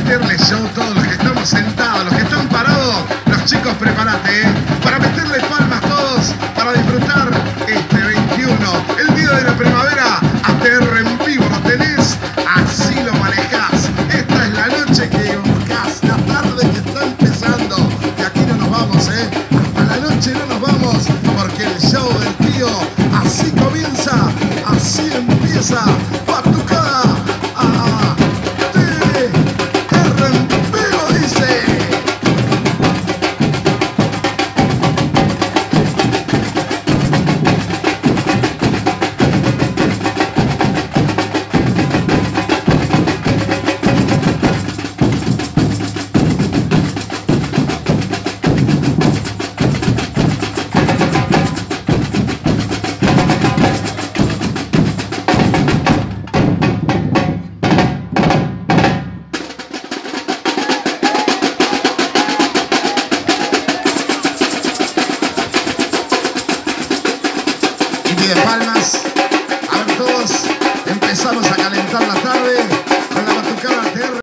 meterle show todos los que estamos sentados, los que están parados, los chicos prepárate, para meterle palmas todos, para disfrutar este 21, el día de la primavera, ATR en vivo, lo tenés, así lo manejás, esta es la noche que buscás, la tarde que está empezando, y aquí no nos vamos, hasta la noche no nos vamos, porque el show del tío, así comienza, así empieza, Batucada. De palmas, a ver todos, empezamos a calentar la tarde con la Batucada ATR.